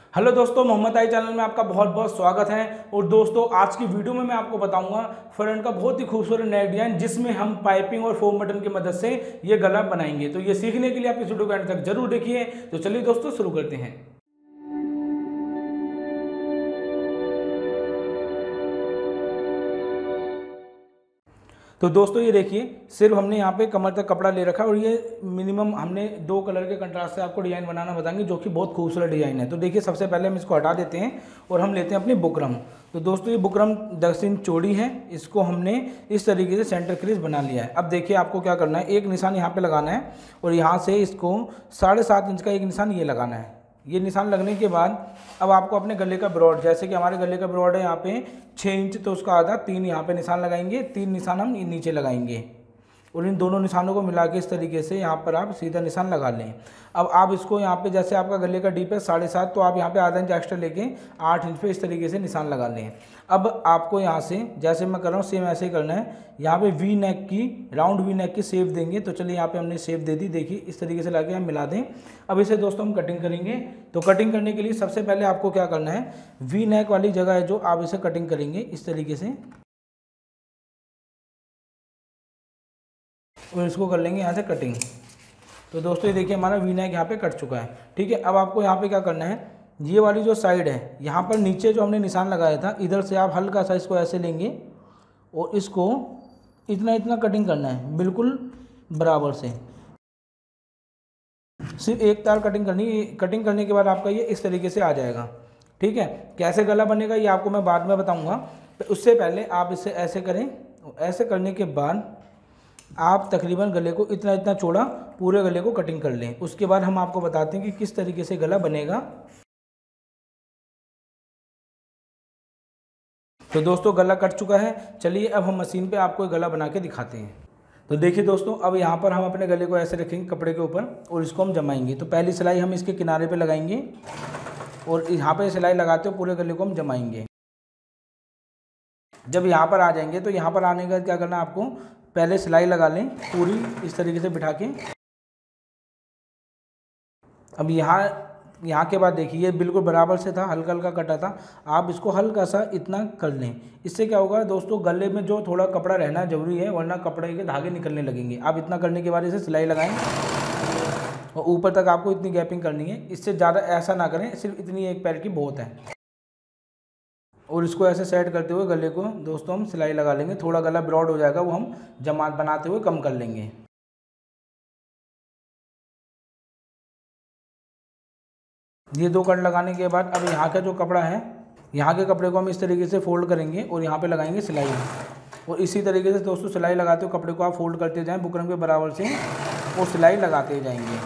Hello दोस्तों, मोहम्मद आई channel में आपका बहुत बहुत स्वागत है। और दोस्तों, आज की वीडियो में मैं आपको बताऊंगा फ्रंट का बहुत ही खूबसूरत नेक डिजाइन जिसमें हम पाइपिंग और फोम बटन की मदद से ये गला बनाएंगे। तो ये सीखने के लिए आप इस वीडियो को अंत तक जरूर देखिए। तो चलिए दोस्तों, शुरू करते हैं। तो दोस्तों ये देखिए, सिर्फ हमने यहाँ पे कमर तक कपड़ा ले रखा है और ये मिनिमम हमने 2 कलर के कंट्रास्ट से आपको डिज़ाइन बनाना बताएंगे जो कि बहुत खूबसूरत डिज़ाइन है। तो देखिए, सबसे पहले हम इसको हटा देते हैं और हम लेते हैं अपनी बुकरम। तो दोस्तों, ये बुकरम 10 इंच चौड़ी है। इसको हमने इस तरीके से सेंटर क्रीज बना लिया है। अब देखिए, आपको क्या करना है, एक निशान यहाँ पर लगाना है और यहाँ से इसको 7.5 इंच का एक निशान ये लगाना है। ये निशान लगने के बाद अब आपको अपने गले का ब्रॉड, जैसे कि हमारे गले का ब्रॉड है यहाँ पे 6 इंच, तो उसका आधा 3 यहाँ पे निशान लगाएंगे, 3 निशान हम नीचे लगाएंगे और इन दोनों निशानों को मिला के इस तरीके से यहाँ पर आप सीधा निशान लगा लें। अब आप इसको यहाँ पे, जैसे आपका गले का डीप है 7.5, तो आप यहाँ पे आधा इंच एक्स्ट्रा लेके 8 इंच पे इस तरीके से निशान लगा लें। अब आपको यहाँ से, जैसे मैं कर रहा हूँ सेम ऐसे ही करना है। यहाँ पे वी नेक की, राउंड वी नेक की शेप देंगे। तो चलिए, यहाँ पे हमने शेप दे दी, देखिए इस तरीके से लाके हम मिला दें। अब इसे दोस्तों हम कटिंग करेंगे। तो कटिंग करने के लिए सबसे पहले आपको क्या करना है, वी नेक वाली जगह है जो आप इसे कटिंग करेंगे इस तरीके से और इसको कर लेंगे यहाँ से कटिंग। तो दोस्तों ये देखिए, हमारा वी नेक यहाँ पे कट चुका है। ठीक है, अब आपको यहाँ पे क्या करना है, ये वाली जो साइड है यहाँ पर नीचे जो हमने निशान लगाया था, इधर से आप हल्का सा इसको ऐसे लेंगे और इसको इतना इतना कटिंग करना है, बिल्कुल बराबर से। सिर्फ एक तार कटिंग करनी है। कटिंग करने के बाद आपका ये इस तरीके से आ जाएगा। ठीक है, कैसे गला बनेगा ये आपको मैं बाद में बताऊँगा। तो उससे पहले आप इसे ऐसे करें और ऐसे करने के बाद आप तकरीबन गले को इतना इतना चौड़ा पूरे गले को कटिंग कर लें। उसके बाद हम आपको बताते हैं कि किस तरीके से गला बनेगा। तो दोस्तों, गला कट चुका है। चलिए अब हम मशीन पे आपको गला बना के दिखाते हैं। तो देखिए दोस्तों, अब यहाँ पर हम अपने गले को ऐसे रखेंगे कपड़े के ऊपर और इसको हम जमाएंगे। तो पहली सिलाई हम इसके किनारे पे लगाएंगे और यहाँ पे सिलाई लगाते हुए पूरे गले को हम जमाएंगे। जब यहाँ पर आ जाएंगे तो यहाँ पर आने के बाद क्या करना है, आपको पहले सिलाई लगा लें पूरी इस तरीके से बिठा के। अब यहाँ के बाद देखिए, ये बिल्कुल बराबर से था, हल्का हल्का कटा था। आप इसको हल्का सा इतना कर लें। इससे क्या होगा दोस्तों, गले में जो थोड़ा कपड़ा रहना जरूरी है, वरना कपड़े के धागे निकलने लगेंगे। आप इतना करने के बाद इसे सिलाई लगाएं और ऊपर तक आपको इतनी गैपिंग करनी है। इससे ज़्यादा ऐसा ना करें, सिर्फ इतनी एक पैर की बहुत है। और इसको ऐसे सेट करते हुए गले को दोस्तों हम सिलाई लगा लेंगे। थोड़ा गला ब्रॉड हो जाएगा, वो हम जमात बनाते हुए कम कर लेंगे। ये 2 कट लगाने के बाद अब यहाँ का जो कपड़ा है, यहाँ के कपड़े को हम इस तरीके से फोल्ड करेंगे और यहाँ पे लगाएंगे सिलाई। और इसी तरीके से दोस्तों सिलाई लगाते हुए कपड़े को आप फोल्ड करते जाएं बुकरम के बराबर से और सिलाई लगाते जाएंगे।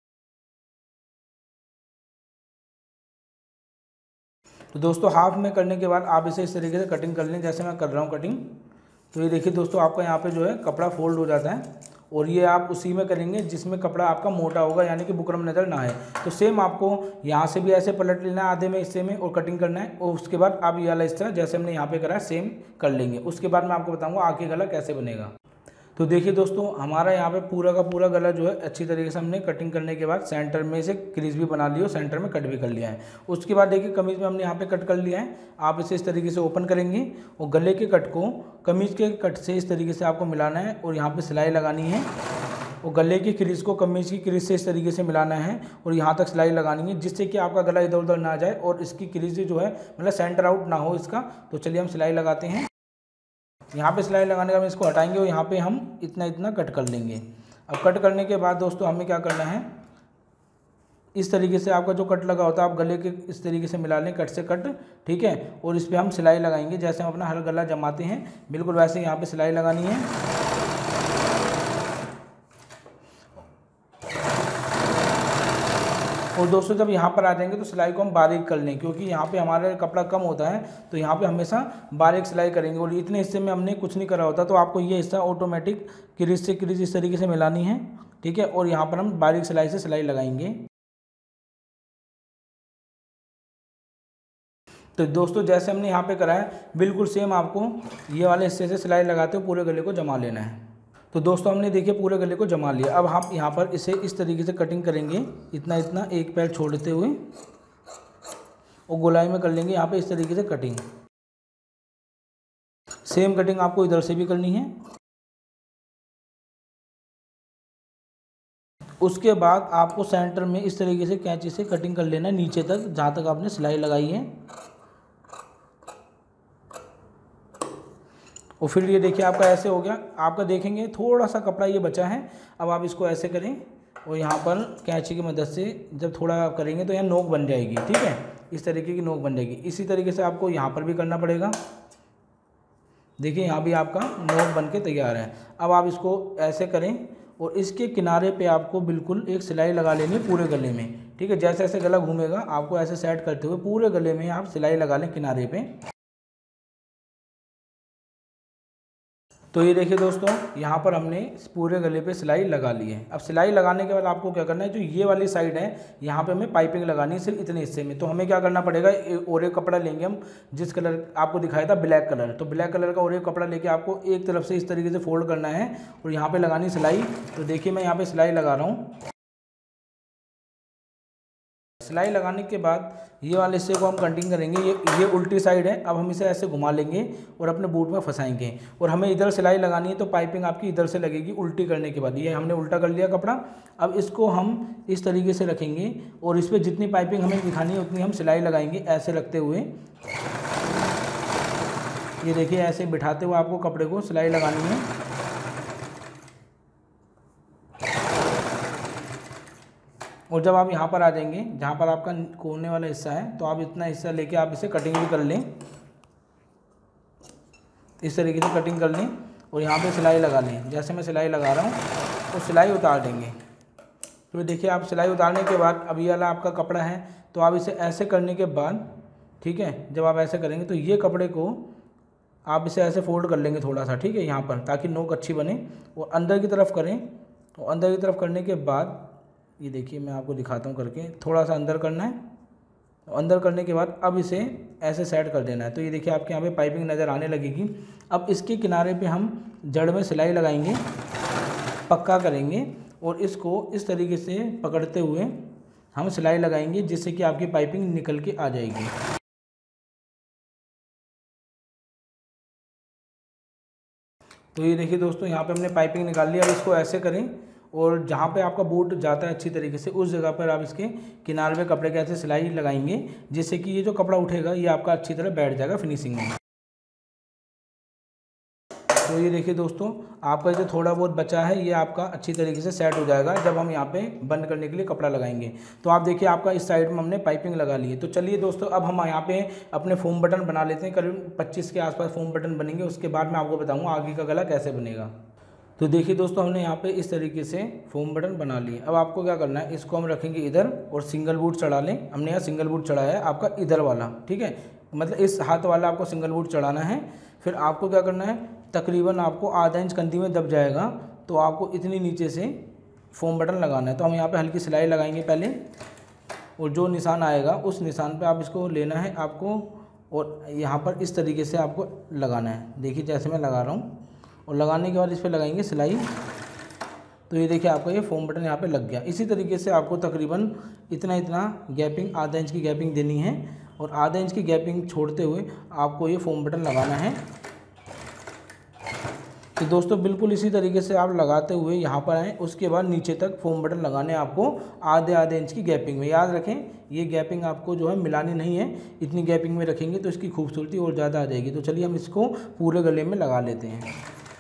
तो दोस्तों, हाफ में करने के बाद आप इसे इस तरीके से कटिंग कर लें, जैसे मैं कर रहा हूँ कटिंग। तो ये देखिए दोस्तों, आपका यहाँ पे जो है कपड़ा फोल्ड हो जाता है और ये आप उसी में करेंगे जिसमें कपड़ा आपका मोटा होगा, यानी कि बुकरम नज़र ना है। तो सेम आपको यहाँ से भी ऐसे पलट लेना है आधे में हिस्से में और कटिंग करना है। और उसके बाद आप ये वाला हिस्सा जैसे हमने यहाँ पे करा है सेम कर लेंगे। उसके बाद मैं आपको बताऊँगा आगे गला कैसे बनेगा। तो देखिए दोस्तों, हमारा यहाँ पे पूरा का पूरा गला जो है अच्छी तरीके से हमने कटिंग करने के बाद सेंटर में से क्रीज भी बना ली और सेंटर में कट भी कर लिया है। उसके बाद देखिए, कमीज़ में हमने यहाँ पे कट कर लिया है। आप इसे इस तरीके से ओपन करेंगे और गले के कट को कमीज़ के कट से इस तरीके से आपको मिलाना है और यहाँ पर सिलाई लगानी है और गले की क्रीज को कमीज़ की क्रीज से इस तरीके से मिलाना है और यहाँ तक सिलाई लगानी है, जिससे कि आपका गला इधर उधर ना जाए और इसकी क्रीज जो है मतलब सेंटर आउट ना हो इसका। तो चलिए हम सिलाई लगाते हैं। यहाँ पे सिलाई लगाने का हम इसको हटाएंगे और यहाँ पे हम इतना इतना कट कर लेंगे। अब कट करने के बाद दोस्तों हमें क्या करना है, इस तरीके से आपका जो कट लगा होता है आप गले के इस तरीके से मिला लें, कट से कट। ठीक है, और इस पर हम सिलाई लगाएंगे जैसे हम अपना हर गला जमाते हैं, बिल्कुल वैसे यहाँ पे सिलाई लगानी है। और दोस्तों, जब यहाँ पर आ जाएंगे तो सिलाई को हम बारीक कर लें, क्योंकि यहाँ पे हमारा कपड़ा कम होता है, तो यहाँ पे हमेशा बारीक सिलाई करेंगे। और इतने हिस्से में हमने कुछ नहीं करा होता, तो आपको ये हिस्सा ऑटोमेटिक क्रीज से क्रीज इस तरीके से मिलानी है। ठीक है, और यहाँ पर हम बारीक सिलाई से सिलाई लगाएंगे। तो दोस्तों, जैसे हमने यहाँ पे करा है बिल्कुल सेम आपको ये वाले हिस्से से सिलाई लगाते हुए पूरे गले को जमा लेना है। तो दोस्तों, हमने देखिए पूरे गले को जमा लिया। अब हम यहाँ पर इसे इस तरीके से कटिंग करेंगे, इतना इतना एक पैर छोड़ते हुए और गोलाई में कर लेंगे यहाँ पे इस तरीके से कटिंग। सेम कटिंग आपको इधर से भी करनी है। उसके बाद आपको सेंटर में इस तरीके से कैंची से कटिंग कर लेना है नीचे तक, जहाँ तक आपने सिलाई लगाई है। और फिर ये देखिए आपका ऐसे हो गया। आपका देखेंगे थोड़ा सा कपड़ा ये बचा है, अब आप इसको ऐसे करें और यहाँ पर कैंची की मदद से जब थोड़ा आप करेंगे तो यहाँ नोक बन जाएगी, ठीक है, इस तरीके की नोक बन जाएगी। इसी तरीके से आपको यहाँ पर भी करना पड़ेगा। देखिए यहाँ भी आपका नोक बन के तैयार है। अब आप इसको ऐसे करें और इसके किनारे पे आपको बिल्कुल एक सिलाई लगा लेनी है पूरे गले में, ठीक है। जैसे जैसे गला घूमेगा आपको ऐसे सेट करते हुए पूरे गले में आप सिलाई लगा लें किनारे पे। तो ये देखिए दोस्तों, यहाँ पर हमने पूरे गले पे सिलाई लगा ली है। अब सिलाई लगाने के बाद आपको क्या करना है, जो ये वाली साइड है यहाँ पे हमें पाइपिंग लगानी है सिर्फ इतने हिस्से में। तो हमें क्या करना पड़ेगा, और एक कपड़ा लेंगे हम जिस कलर आपको दिखाया था ब्लैक कलर, तो ब्लैक कलर का और एक कपड़ा लेके आपको एक तरफ से इस तरीके से फोल्ड करना है और यहाँ पर लगानी सिलाई। तो देखिए मैं यहाँ पर सिलाई लगा रहा हूँ। सिलाई लगाने के बाद ये वाले हिस्से को हम कटिंग करेंगे। ये उल्टी साइड है। अब हम इसे ऐसे घुमा लेंगे और अपने बूट में फंसाएंगे और हमें इधर सिलाई लगानी है, तो पाइपिंग आपकी इधर से लगेगी उल्टी करने के बाद। ये हमने उल्टा कर लिया कपड़ा। अब इसको हम इस तरीके से रखेंगे और इस पर जितनी पाइपिंग हमें दिखानी है उतनी हम सिलाई लगाएंगे ऐसे रखते हुए। ये देखिए ऐसे बिठाते हुए आपको कपड़े को सिलाई लगानी है। और जब आप यहाँ पर आ जाएंगे जहाँ पर आपका कोने वाला हिस्सा है, तो आप इतना हिस्सा लेके आप इसे कटिंग भी कर लें, इस तरीके से कटिंग कर लें और यहाँ पे सिलाई लगा लें। जैसे मैं सिलाई लगा रहा हूँ तो सिलाई उतार देंगे। तो देखिए आप सिलाई उतारने के बाद अब ये वाला आपका कपड़ा है, तो आप इसे ऐसे करने के बाद, ठीक है, जब आप ऐसे करेंगे तो ये कपड़े को आप इसे ऐसे फोल्ड कर लेंगे थोड़ा सा, ठीक है, यहाँ पर, ताकि नोक अच्छी बने। और अंदर की तरफ करें और अंदर की तरफ करने के बाद ये देखिए मैं आपको दिखाता हूँ करके, थोड़ा सा अंदर करना है। अंदर करने के बाद अब इसे ऐसे सेट कर देना है। तो ये देखिए आपके यहाँ पे पाइपिंग नज़र आने लगेगी। अब इसके किनारे पे हम जड़ में सिलाई लगाएंगे, पक्का करेंगे और इसको इस तरीके से पकड़ते हुए हम सिलाई लगाएंगे, जिससे कि आपकी पाइपिंग निकल के आ जाएगी। तो ये देखिए दोस्तों, यहाँ पे हमने पाइपिंग निकाल ली। अब इसको ऐसे करें और जहाँ पे आपका बूट जाता है अच्छी तरीके से, उस जगह पर आप इसके किनारे में कपड़े के ऐसे सिलाई लगाएंगे, जिससे कि ये जो कपड़ा उठेगा ये आपका अच्छी तरह बैठ जाएगा फिनिशिंग में। तो ये देखिए दोस्तों, आपका जो थोड़ा बहुत बचा है ये आपका अच्छी तरीके से सेट हो जाएगा जब हम यहाँ पे बंद करने के लिए कपड़ा लगाएंगे। तो आप देखिए आपका इस साइड में हमने पाइपिंग लगा ली है। तो चलिए दोस्तों, अब हम यहाँ पे अपने फोम बटन बना लेते हैं। करीब 25 के आसपास फोम बटन बनेंगे। उसके बाद मैं आपको बताऊँगा आगे का गला कैसे बनेगा। तो देखिए दोस्तों, हमने यहाँ पे इस तरीके से फोम बटन बना लिए। अब आपको क्या करना है, इसको हम रखेंगे इधर और सिंगल बूट चढ़ा लें। हमने यहाँ सिंगल बूट चढ़ाया है आपका इधर वाला, ठीक है, मतलब इस हाथ वाला आपको सिंगल बूट चढ़ाना है। फिर आपको क्या करना है, तकरीबन आपको आधा इंच कंधी में दब जाएगा, तो आपको इतनी नीचे से फोम बटन लगाना है। तो हम यहाँ पर हल्की सिलाई लगाएंगे पहले, और जो निशान आएगा उस निशान पर आप इसको लेना है आपको, और यहाँ पर इस तरीके से आपको लगाना है। देखिए जैसे मैं लगा रहा हूँ, और लगाने के बाद इस पर लगाएंगे सिलाई। तो ये देखिए आपका ये फोम बटन यहाँ पे लग गया। इसी तरीके से आपको तकरीबन इतना गैपिंग, आधा इंच की गैपिंग देनी है, और आधा इंच की गैपिंग छोड़ते हुए आपको ये फोम बटन लगाना है। तो दोस्तों बिल्कुल इसी तरीके से आप लगाते हुए यहाँ पर आएँ। उसके बाद नीचे तक फोम बटन लगाने आपको आधे इंच की गैपिंग में। याद रखें ये गैपिंग आपको जो है मिलानी नहीं है, इतनी गैपिंग में रखेंगे तो इसकी खूबसूरती और ज़्यादा आ जाएगी। तो चलिए हम इसको पूरे गले में लगा लेते हैं।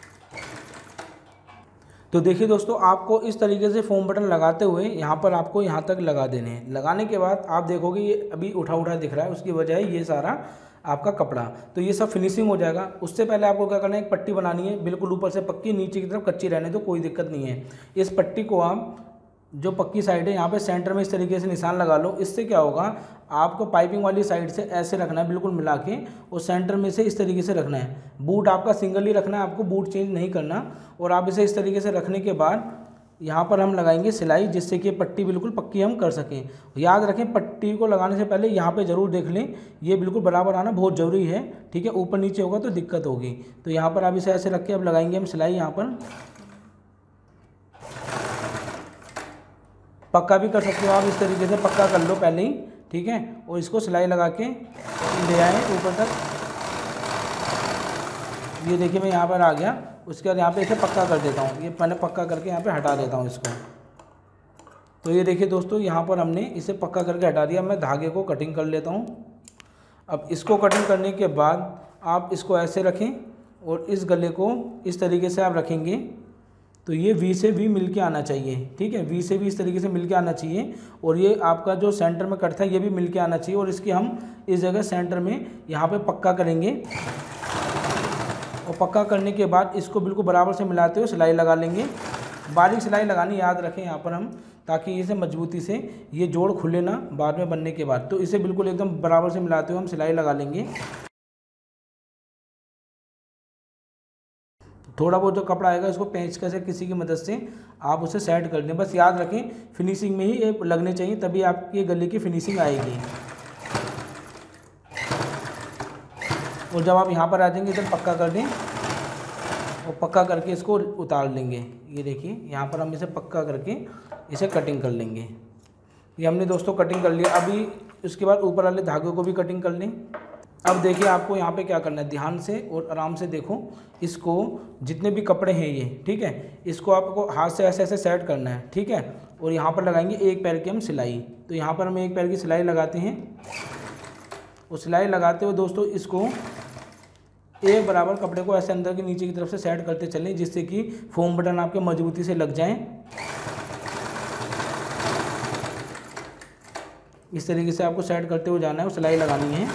तो देखिए दोस्तों, आपको इस तरीके से फोम बटन लगाते हुए यहाँ पर आपको यहाँ तक लगा देने हैं। लगाने के बाद आप देखोगे ये अभी उठा दिख रहा है, उसकी वजह है ये सारा आपका कपड़ा। तो ये सब फिनिशिंग हो जाएगा। उससे पहले आपको क्या करना है, एक पट्टी बनानी है, बिल्कुल ऊपर से पक्की, नीचे की तरफ कच्ची रहने दो, कोई दिक्कत नहीं है। इस पट्टी को आप जो पक्की साइड है यहाँ पे सेंटर में इस तरीके से निशान लगा लो। इससे क्या होगा, आपको पाइपिंग वाली साइड से ऐसे रखना है बिल्कुल मिला के, और सेंटर में से इस तरीके से रखना है। बूट आपका सिंगल ही रखना है, आपको बूट चेंज नहीं करना। और आप इसे इस तरीके से रखने के बाद यहाँ पर हम लगाएंगे सिलाई, जिससे कि पट्टी बिल्कुल पक्की हम कर सकें। याद रखें पट्टी को लगाने से पहले यहाँ पे ज़रूर देख लें, ये बिल्कुल बराबर आना बहुत ज़रूरी है, ठीक है। ऊपर नीचे होगा तो दिक्कत होगी। तो यहाँ पर आप इसे ऐसे रख के अब लगाएंगे हम सिलाई यहाँ पर। पक्का भी कर सकते हो आप, इस तरीके से पक्का कर लो पहले ही, ठीक है। और इसको सिलाई लगा के ले आए ऊपर तक। ये देखिए मैं यहाँ पर आ गया। उसके बाद यहाँ पे इसे पक्का कर देता हूँ, ये मैंने पक्का करके यहाँ पे हटा देता हूँ इसको। तो ये देखिए दोस्तों, यहाँ पर हमने इसे पक्का करके हटा दिया। मैं धागे को कटिंग कर लेता हूँ। अब इसको कटिंग करने के बाद आप इसको ऐसे रखें और इस गले को इस तरीके से आप रखेंगे तो ये वी से वी मिल के आना चाहिए, ठीक है। वी से वी इस तरीके से मिल के आना चाहिए और ये आपका जो सेंटर में कट था ये भी मिल के आना चाहिए। और इसकी हम इस जगह सेंटर में यहाँ पे पक्का करेंगे और पक्का करने के बाद इसको बिल्कुल बराबर से मिलाते हुए सिलाई लगा लेंगे। बारीक सिलाई लगानी याद रखें यहाँ पर हम, ताकि इसे मजबूती से ये जोड़ खुले ना बाद में बनने के बाद। तो इसे बिल्कुल एकदम बराबर से मिलाते हुए हम सिलाई लगा लेंगे। थोड़ा बहुत जो कपड़ा आएगा इसको पेंचकस से किसी की मदद से आप उसे सेट कर दें। बस याद रखें फिनिशिंग में ही ये लगने चाहिए, तभी आपके गले की फिनिशिंग आएगी। और जब आप यहाँ पर आ जाएंगे इधर पक्का कर दें और पक्का करके इसको उतार लेंगे। ये देखिए यहाँ पर हम इसे पक्का करके इसे कटिंग कर लेंगे। ये हमने दोस्तों कटिंग कर लिया। अभी उसके बाद ऊपर वाले धागे को भी कटिंग कर लें। अब देखिए आपको यहाँ पे क्या करना है, ध्यान से और आराम से देखो। इसको जितने भी कपड़े हैं ये, ठीक है, इसको आपको हाथ से ऐसे ऐसे सेट करना है, ठीक है। और यहाँ पर लगाएंगे एक पैर की हम सिलाई। तो यहाँ पर हम एक पैर की सिलाई लगाते हैं और सिलाई लगाते हुए दोस्तों इसको एक बराबर कपड़े को ऐसे अंदर के नीचे की तरफ से सेट करते चलें, जिससे कि फोम बटन आपके मजबूती से लग जाएं। इस तरीके से आपको सेट करते हुए जाना है और सिलाई लगानी है।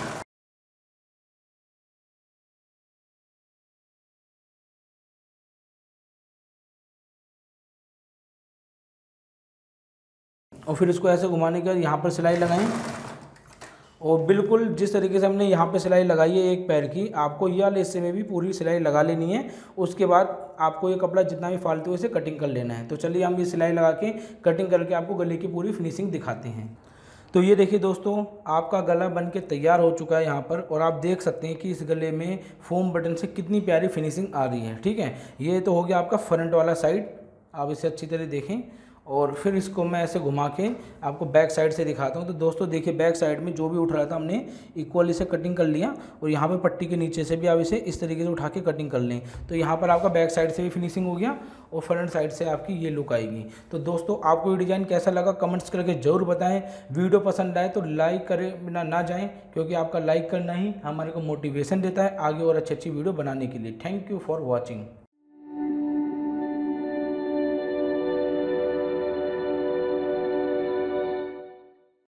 और फिर इसको ऐसे घुमाने के बाद यहाँ पर सिलाई लगाएं और बिल्कुल जिस तरीके से हमने यहाँ पे सिलाई लगाई है एक पैर की, आपको यह वाले हिस्से में भी पूरी सिलाई लगा लेनी है। उसके बाद आपको ये कपड़ा जितना भी फालतू है इसे कटिंग कर लेना है। तो चलिए हम ये सिलाई लगा के कटिंग करके आपको गले की पूरी फिनिशिंग दिखाते हैं। तो ये देखिए दोस्तों, आपका गला बन के तैयार हो चुका है यहाँ पर। और आप देख सकते हैं कि इस गले में फोम बटन से कितनी प्यारी फिनिशिंग आ रही है, ठीक है। ये तो हो गया आपका फ्रंट वाला साइड, आप इसे अच्छी तरह देखें। और फिर इसको मैं ऐसे घुमा के आपको बैक साइड से दिखाता हूँ। तो दोस्तों देखिए बैक साइड में जो भी उठ रहा था हमने इक्वली से कटिंग कर लिया। और यहाँ पे पट्टी के नीचे से भी आप इसे इस तरीके से उठा के कटिंग कर लें। तो यहाँ पर आपका बैक साइड से भी फिनिशिंग हो गया और फ्रंट साइड से आपकी ये लुक आएगी। तो दोस्तों आपको ये डिज़ाइन कैसा लगा कमेंट्स करके ज़रूर बताएं। वीडियो पसंद आए तो लाइक करें बिना ना जाएँ, क्योंकि आपका लाइक करना ही हमारे को मोटिवेशन देता है आगे और अच्छी अच्छी वीडियो बनाने के लिए। Thank you for watching.